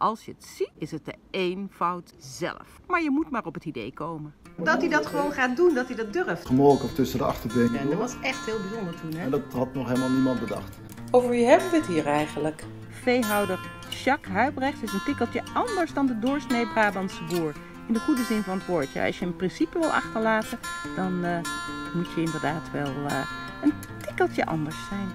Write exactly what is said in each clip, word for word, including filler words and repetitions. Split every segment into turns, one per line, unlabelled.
Als je het ziet, is het de eenvoud zelf. Maar je moet maar op het idee komen. Dat hij dat gewoon gaat doen, dat hij dat durft.
Gemolken tussen de achterbenen.
Ja, dat was echt heel bijzonder toen, hè?
En dat had nog helemaal niemand bedacht.
Over wie hebben we het hier eigenlijk?
Veehouder Jacques Huybrechts is een tikkeltje anders dan de doorsnee Brabantse boer. In de goede zin van het woord. Ja, als je een principe wil achterlaten, dan uh, moet je inderdaad wel uh, een tikkeltje anders zijn.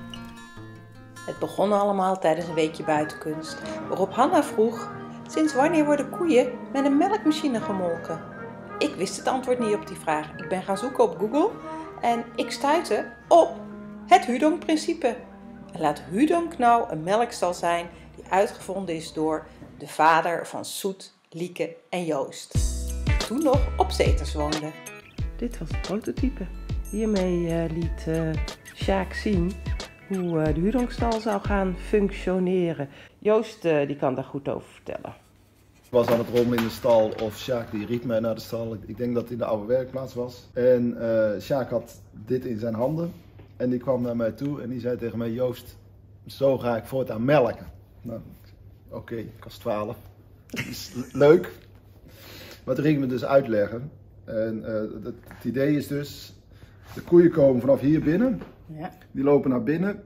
Het begon allemaal tijdens een weekje buitenkunst, waarop Hanna vroeg: sinds wanneer worden koeien met een melkmachine gemolken? Ik wist het antwoord niet op die vraag. Ik ben gaan zoeken op Google en ik stuitte op het Hudong-principe. En laat Hudong nou een melkstal zijn die uitgevonden is door de vader van Soet, Lieke en Joost, die toen nog op Zeters woonden.
Dit was het prototype. Hiermee uh, liet uh, Sjaak zien hoe uh, de Hudongstal zou gaan functioneren. Joost uh, die kan daar goed over vertellen.
Ik was aan het rommelen in de stal of Sjaak die riep mij naar de stal. Ik denk dat het in de oude werkplaats was. En uh, Sjaak had dit in zijn handen. En die kwam naar mij toe en die zei tegen mij: Joost, zo ga ik voortaan melken. Nou, oké, okay, ik was twaalf. Dat is leuk. Maar toen ging ik me dus uitleggen. En uh, het, het idee is dus, de koeien komen vanaf hier binnen.
Ja.
Die lopen naar binnen.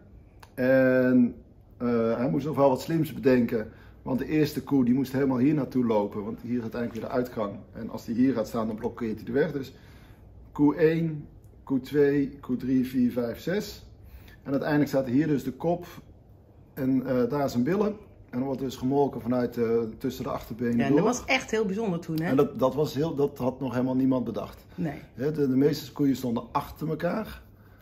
En uh, hij moest nog wel wat slims bedenken. Want de eerste koe die moest helemaal hier naartoe lopen. Want hier is uiteindelijk weer de uitgang. En als die hier gaat staan, dan blokkeert hij de weg. Dus koe één, koe twee, koe drie, vier, vijf, zes. En uiteindelijk staat hier dus de kop. En uh, daar zijn billen. En dan wordt dus gemolken vanuit uh, tussen de achterbenen
Ja,
door.
dat was echt heel bijzonder toen, hè?
En dat, dat, was heel, dat had nog helemaal niemand bedacht.
Nee.
De, de meeste koeien stonden achter elkaar.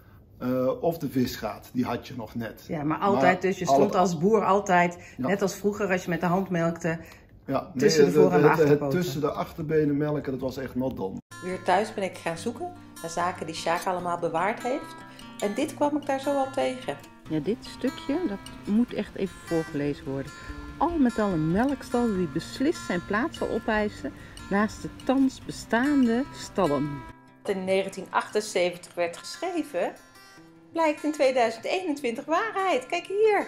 Uh, of de visgaat, die had je nog net.
Ja, maar altijd, maar dus je stond alle... als boer altijd, ja. Net als vroeger als je met de hand melkte,
ja,
tussen
nee,
de voor- en de
het,
achterpoten.
Het tussen de achterbenen melken, dat was echt not done.
Weer thuis ben ik gaan zoeken naar zaken die Sjaak allemaal bewaard heeft. En dit kwam ik daar zo al tegen.
Ja, dit stukje, dat moet echt even voorgelezen worden. Al met al een melkstal die beslist zijn plaats zal opeisen naast de thans bestaande stallen.
Wat in negentien achtenzeventig werd geschreven, blijkt in tweeduizend eenentwintig waarheid. Kijk hier.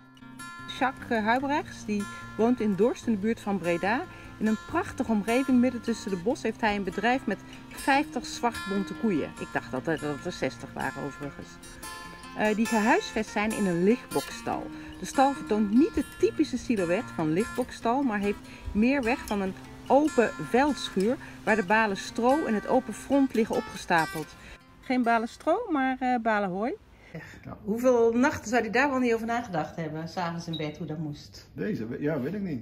Jacques Huybrechts, die woont in Dorst in de buurt van Breda. In een prachtige omgeving midden tussen de bos heeft hij een bedrijf met vijftig zwartbonte koeien. Ik dacht dat er, dat er zestig waren overigens. Uh, die gehuisvest zijn in een lichtbokstal. De stal vertoont niet het typische silhouet van lichtbokstal, maar heeft meer weg van een open veldschuur waar de balen stro en het open front liggen opgestapeld. Geen balen stro, maar uh, balen hooi. Ja. Hoeveel nachten zou hij daar wel niet over nagedacht hebben, s'avonds in bed, hoe dat moest?
Deze, ja, weet ik niet.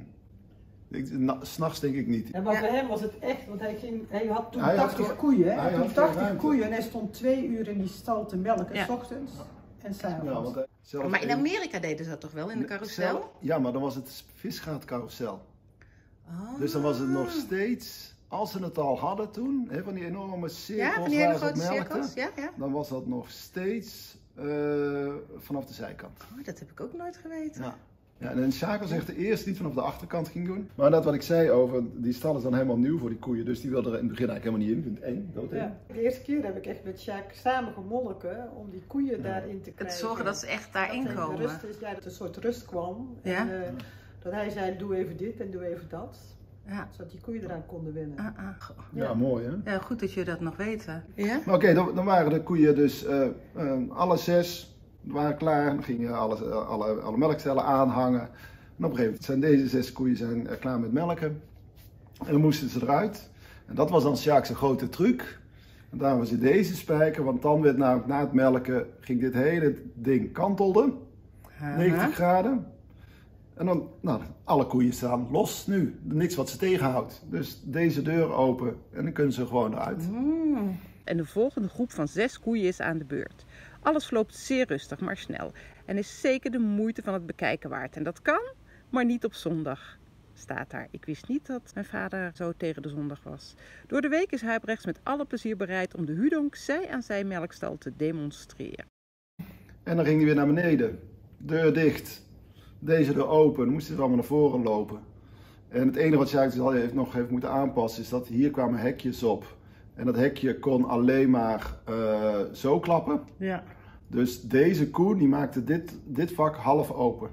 S'nachts denk ik niet.
Ja, maar ja. Voor hem was het echt, want hij, ging, hij had toen
hij
tachtig
had,
koeien. Hij
hij
had toen tachtig koeien en hij stond twee uur in die stal te melken, ja. 's ochtends en 's avonds.
Ja, maar in Amerika deden ze dat toch wel, in de carousel?
Ja, maar dan was het visgaatcarousel.
Oh.
Dus dan was het nog steeds, als ze het al hadden toen, hè, van die enorme cirkels,
ja, van die hele
waar ze
grote
op melkten,
cirkels, ja, ja.
Dan was dat nog steeds uh, vanaf de zijkant.
Oh, dat heb ik ook nooit geweten.
Ja. Ja, en Sjaak was echt de eerste die het vanaf de achterkant ging doen. Maar dat wat ik zei over, die stal is dan helemaal nieuw voor die koeien, dus die wilde er in het begin eigenlijk helemaal niet in. Ik vind het eng, dood
ja. De eerste keer heb ik echt met Sjaak samen gemolken om die koeien ja. daarin te krijgen.
Het zorgen dat ze echt daarin
dat
komen.
Rust is, ja, dat er een soort rust kwam.
Ja?
En, uh, dat hij zei, doe even dit en doe even dat.
Ja.
Zodat die koeien eraan konden winnen.
Ah, ah.
Ja. Ja, mooi hè?
Ja, goed dat je dat nog weet. Ja?
Maar oké, okay, dan, dan waren de koeien dus uh, uh, alle zes waren klaar. Dan gingen alle, alle, alle melkcellen aanhangen. En op een gegeven moment zijn deze zes koeien zijn klaar met melken. En dan moesten ze eruit. En dat was dan Sjaak's grote truc. En daarom was hij deze spijker, want dan werd na, na het melken, ging dit hele ding kantelde. Uh-huh. negentig graden. En dan, nou, alle koeien staan los nu. Niks wat ze tegenhoudt. Dus deze deur open en dan kunnen ze gewoon eruit.
Mm. En de volgende groep van zes koeien is aan de beurt. Alles loopt zeer rustig, maar snel. En is zeker de moeite van het bekijken waard. En dat kan, maar niet op zondag. Staat daar. Ik wist niet dat mijn vader zo tegen de zondag was. Door de week is Huybrechts met alle plezier bereid om de Hudong zij aan zijn melkstal te demonstreren.
En dan ging hij weer naar beneden. Deur dicht. Deze deur open. Dan moesten ze allemaal naar voren lopen. En het enige wat Sjaak heeft nog heeft moeten aanpassen is dat hier kwamen hekjes op. En dat hekje kon alleen maar uh, zo klappen.
Ja.
Dus deze koe die maakte dit, dit vak half open.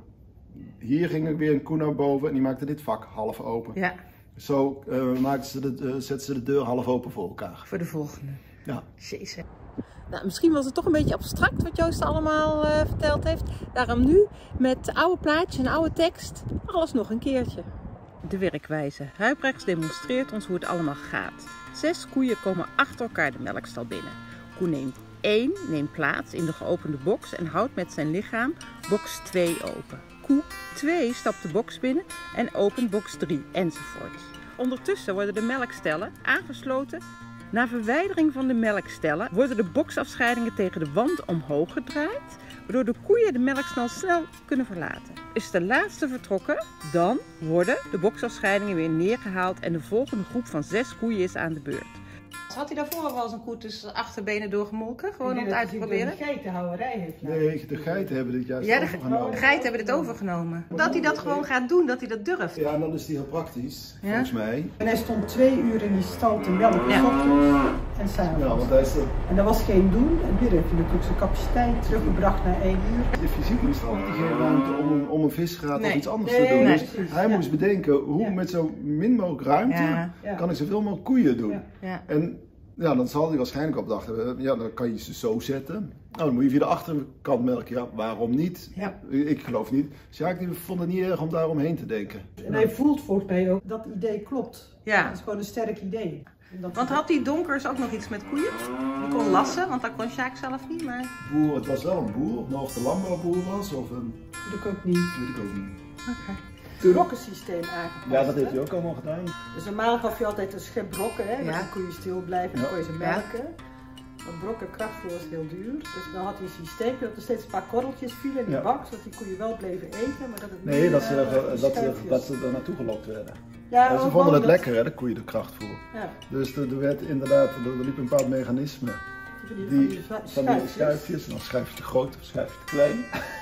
hier ging er weer een koe naar boven en die maakte dit vak half open.
Ja.
Zo uh, maakten ze de, uh, zetten ze de deur half open voor elkaar.
Voor de volgende.
Ja.
Jezus.
Nou, misschien was het toch een beetje abstract wat Joost allemaal uh, verteld heeft. Daarom nu met oude plaatjes en oude tekst alles nog een keertje.
De werkwijze. Huibrechts demonstreert ons hoe het allemaal gaat. Zes koeien komen achter elkaar de melkstal binnen. Koe neemt één neemt plaats in de geopende box en houdt met zijn lichaam box twee open. Koe twee stapt de box binnen en opent box drie enzovoort. Ondertussen worden de melkstellen aangesloten. Na verwijdering van de melkstellen worden de boksafscheidingen tegen de wand omhoog gedraaid, waardoor de koeien de melkstal snel kunnen verlaten. Is de laatste vertrokken, dan worden de boksafscheidingen weer neergehaald en de volgende groep van zes koeien is aan de beurt.
Had hij daarvoor al wel eens een koe tussen de achterbenen doorgemolken? Gewoon om het uit te proberen?
De geitenhouderij heeft nou.
Nee, de geiten hebben dit juist
Ja, de,
overgenomen.
de geiten hebben dit overgenomen. Dat hij dat gewoon gaat doen, dat hij dat durft.
Ja, en dan is die heel praktisch,
Ja?
volgens mij.
En hij stond twee uur in die stal te melken,
Ja.
's ochtends en s'avonds.
Ja, want hij is de,
En dat was geen doen. En weer heeft hij natuurlijk zijn capaciteit teruggebracht naar één uur.
de fysiek is er altijd geen ruimte om een, om een visgraat
Nee.
of iets anders
Nee,
te doen.
nee,
Dus
precies,
hij
ja.
moest bedenken hoe
Ja.
met zo min mogelijk ruimte
Ja.
Ja.
kan ik zoveel mogelijk koeien doen.
Ja.
Ja.
En ja, dan zal hij waarschijnlijk op bedacht hebben, ja, dan kan je ze zo zetten. Nou, dan moet je via de achterkant melken. Ja, waarom niet?
Ja.
Ik geloof niet. Sjaak die vond het niet erg om daar omheen te denken.
En hij voelt volgens mij ook dat idee klopt.
Ja.
Dat is gewoon een sterk idee. En dat
Want had die Donkers ook nog iets met koeien? Die kon lassen, want dat kon Sjaak zelf niet, maar...
Boer, het was wel een boer, maar of de landbouwboer was of een,
doe ik ook niet.
weet ik ook niet.
Oké.
Het brokkensysteem aangepast.
Ja, dat heeft
hè?
hij ook allemaal gedaan.
Dus normaal gaf je altijd een schep brokken, hè?
Ja.
Dan kon je stil blijven en
Ja.
kon je ze melken. Want brokken krachtvoer was heel duur. Dus dan had hij een systeem dat er steeds een paar korreltjes vielen in die
Ja.
bak, zodat die koeien wel bleven eten, maar dat het
Nee,
niet,
dat ze,
eh,
er, dat, ze,
schuifjes.
dat ze er naartoe gelokt werden.
Ja,
Ja, ze
ook
vonden het
dat-
lekker, hè, de koeien de krachtvoer.
Ja,
Dus er, er werd inderdaad, er, er liep een bepaald mechanisme.
van die,
Die,
van die
van die schuifjes, en dan schuif je te groot of schuif je te klein.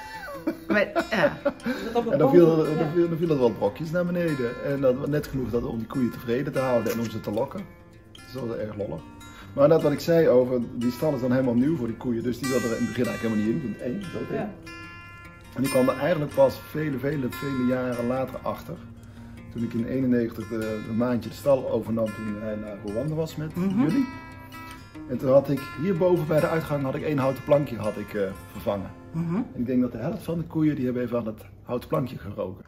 Maar, ja.
Dat op een
En dan,
boom-
viel,
ja.
dan, viel, dan viel er wat brokjes naar beneden. En dat was net genoeg dat, om die koeien tevreden te houden en om ze te lokken. Dat was erg lollig. Maar dat wat ik zei over, die stal is dan helemaal nieuw voor die koeien. Dus die wilden er in het begin eigenlijk helemaal niet in. Punt één, zo
Ja.
En die kwam er eigenlijk pas vele, vele, vele jaren later achter. Toen ik in eenennegentig de, de maandje de stal overnam toen hij naar Rwanda was met
Mhm.
jullie. En toen had ik hierboven bij de uitgang had ik één houten plankje had ik, uh, vervangen.
Mhm.
En ik denk dat de helft van de koeien die hebben even aan het houten plankje geroken.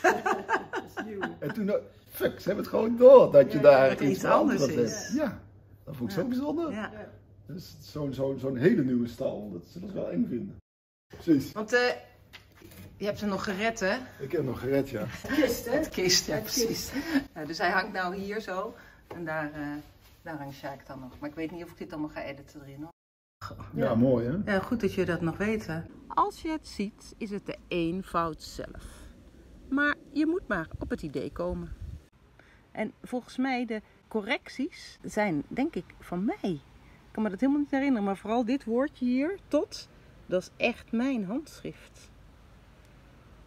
Dat is nieuw.
En toen, dacht ik, fuck, ze hebben het gewoon door dat je
Ja,
daar
dat er
iets
iets anders
veranderd
is.
hebt. Ja, dat vond ik zo bijzonder.
Ja.
Ja.
Dus zo'n zo, zo'n hele nieuwe stal, dat zullen ze wel eng vinden. Precies.
Want uh, je hebt ze nog gered, hè?
Ik heb nog gered, ja.
Kist, hè?
Het kist, ja,
Het
precies. Ja, dus hij hangt nou hier zo. En daar, uh, daar hangt Sjaak dan nog. Maar ik weet niet of ik dit allemaal ga editen erin, hoor.
Ja, mooi hè?
Ja, goed dat jullie dat nog weten.
Als je het ziet, is het de eenvoud zelf. Maar je moet maar op het idee komen. En volgens mij, de correcties zijn, denk ik, van mij. Ik kan me dat helemaal niet herinneren, maar vooral dit woordje hier, tot, dat is echt mijn handschrift.